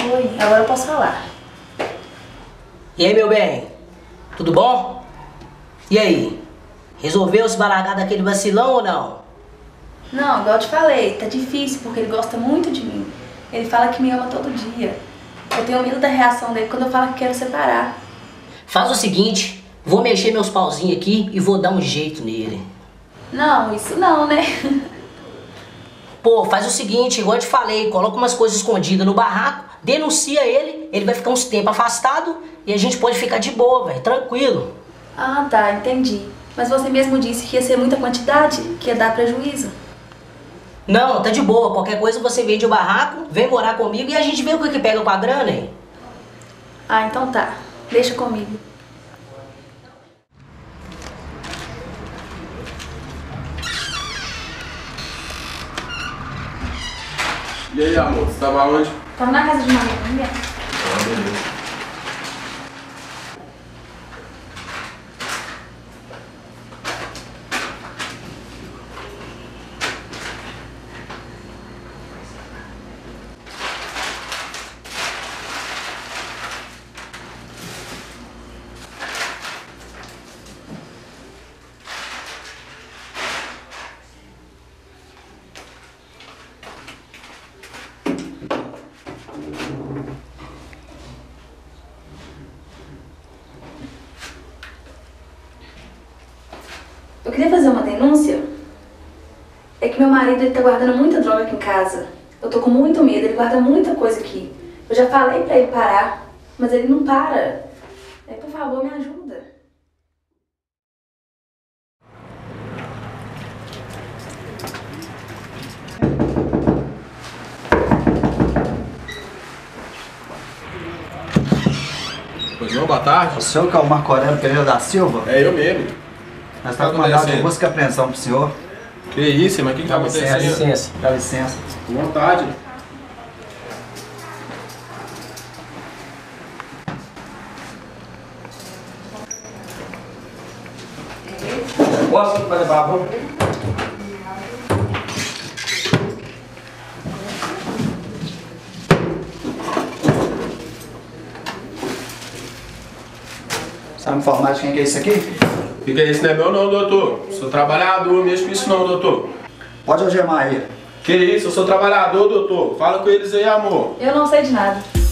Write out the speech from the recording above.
Oi, agora eu posso falar. E aí, meu bem? Tudo bom? E aí? Resolveu se largar daquele vacilão ou não? Não, igual eu te falei, tá difícil porque ele gosta muito de mim. Ele fala que me ama todo dia. Eu tenho medo da reação dele quando eu falo que quero separar. Faz o seguinte, vou mexer meus pauzinhos aqui e vou dar um jeito nele. Não, isso não, né? Pô, faz o seguinte, igual eu te falei, coloca umas coisas escondidas no barraco, denuncia ele vai ficar uns tempos afastado e a gente pode ficar de boa, velho, tranquilo. Ah, tá, entendi. Mas você mesmo disse que ia ser muita quantidade, que ia dar prejuízo. Não, tá de boa, qualquer coisa você vende o barraco, vem morar comigo e a gente vê o que pega com a grana, hein? Ah, então tá. Deixa comigo. E aí, amor, você tava onde? Tava na casa de uma amiga minha. Ah, beleza. Eu queria fazer uma denúncia. É que meu marido, ele tá guardando muita droga aqui em casa. Eu tô com muito medo, ele guarda muita coisa aqui. Eu já falei pra ele parar, mas ele não para. Por favor, me ajuda. Pois não, boa tarde. O senhor que é o Marco Aurélio Pereira da Silva? É eu mesmo. Nós estamos com mandado de busca e apreensão pro senhor. Que isso, mas o que tá acontecendo? Dá licença. Dá licença. Com vontade. Posso fazer favor? Sabe me informar de quem que é isso aqui? Fica isso, não é meu não, doutor. Sou trabalhador, mexo com isso não, doutor. Pode algemar aí. Que isso, eu sou trabalhador, doutor. Fala com eles aí, amor. Eu não sei de nada.